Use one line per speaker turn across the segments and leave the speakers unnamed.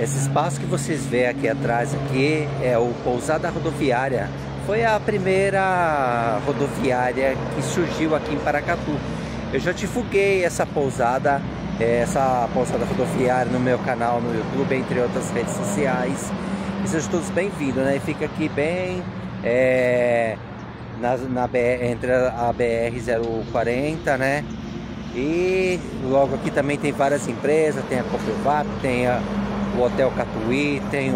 Esse espaço que vocês veem aqui atrás aqui é o Pousada Rodoviária. Foi a primeira rodoviária que surgiu aqui em Paracatu. Eu já divulguei essa pousada rodoviária no meu canal no YouTube, entre outras redes sociais. E sejam todos bem-vindos, né? Fica aqui bem entre a BR-040, né? E logo aqui também tem várias empresas, tem a Copelvap, tem o Hotel Catuí, tem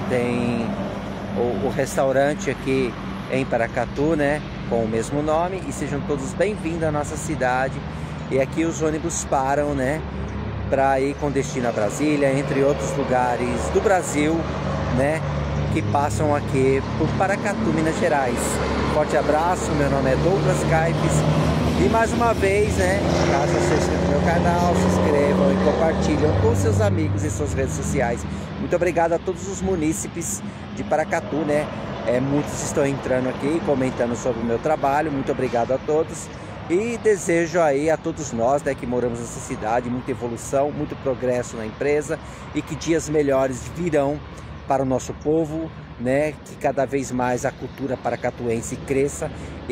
o restaurante aqui em Paracatu, né, com o mesmo nome. E sejam todos bem-vindos à nossa cidade. E aqui os ônibus param, né, para ir com destino a Brasília, entre outros lugares do Brasil, né, que passam aqui por Paracatu, Minas Gerais. Forte abraço, meu nome é Douglas Caipes. E mais uma vez, né, caso você inscreva no meu canal, se inscrevam e compartilham com seus amigos em suas redes sociais. Muito obrigado a todos os munícipes de Paracatu, né? Muitos estão entrando aqui comentando sobre o meu trabalho. Muito obrigado a todos. E desejo aí a todos nós, né, que moramos nessa cidade, muita evolução, muito progresso na empresa e que dias melhores virão para o nosso povo, né, que cada vez mais a cultura paracatuense cresça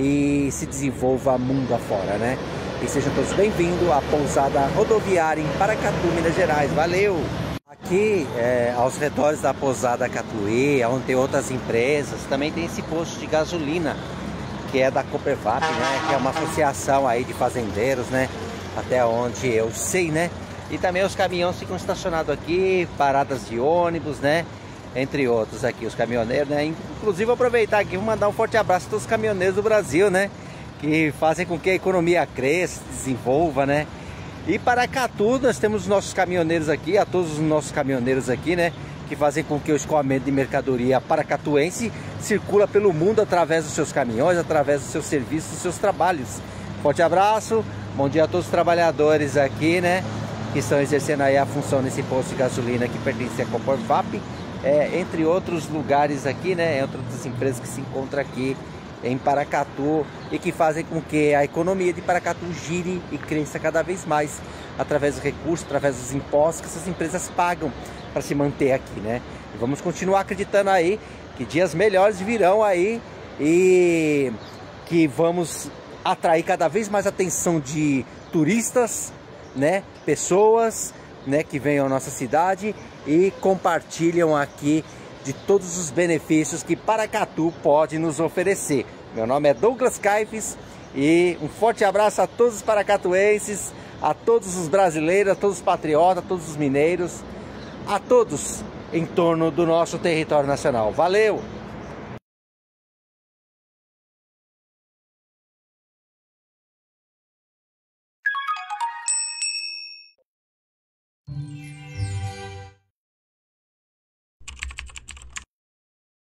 e se desenvolva mundo afora, né? E sejam todos bem-vindos à Pousada Rodoviária em Paracatu, Minas Gerais. Valeu! Aqui, aos redores da Pousada Catuí, onde tem outras empresas, também tem esse posto de gasolina, que é da Copelvap, né? Que é uma associação aí de fazendeiros, né? Até onde eu sei, né? E também os caminhões ficam estacionados aqui, paradas de ônibus, né? Entre outros aqui, os caminhoneiros, né? Inclusive, vou aproveitar aqui e mandar um forte abraço a todos os caminhoneiros do Brasil, né? Que fazem com que a economia cresça, desenvolva, né? E Paracatu, nós temos os nossos caminhoneiros aqui, a todos os nossos caminhoneiros aqui, né? Que fazem com que o escoamento de mercadoria paracatuense circula pelo mundo através dos seus caminhões, através dos seus serviços, dos seus trabalhos. Forte abraço, bom dia a todos os trabalhadores aqui, né? Que estão exercendo aí a função nesse posto de gasolina que pertence à Copelvap. Entre outros lugares aqui, né, entre outras empresas que se encontram aqui em Paracatu e que fazem com que a economia de Paracatu gire e cresça cada vez mais através dos recursos, através dos impostos que essas empresas pagam para se manter aqui, né? E vamos continuar acreditando aí que dias melhores virão aí e que vamos atrair cada vez mais atenção de turistas, né, pessoas, né, que venham à nossa cidade e compartilham aqui de todos os benefícios que Paracatu pode nos oferecer. Meu nome é Douglas Caipes e um forte abraço a todos os paracatuenses, a todos os brasileiros, a todos os patriotas, a todos os mineiros, a todos em torno do nosso território nacional. Valeu!